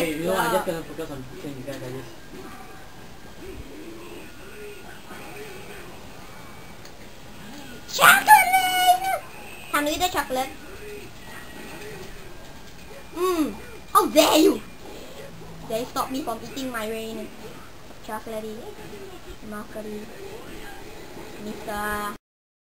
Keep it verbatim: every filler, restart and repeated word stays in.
Okay, you know what, I'm just gonna focus on killing you guys, I guess. Chocolate! Can you eat the chocolate? Mmm. How dare you! They stop me from eating my rain. Chocolatey. Chocolatey. Mister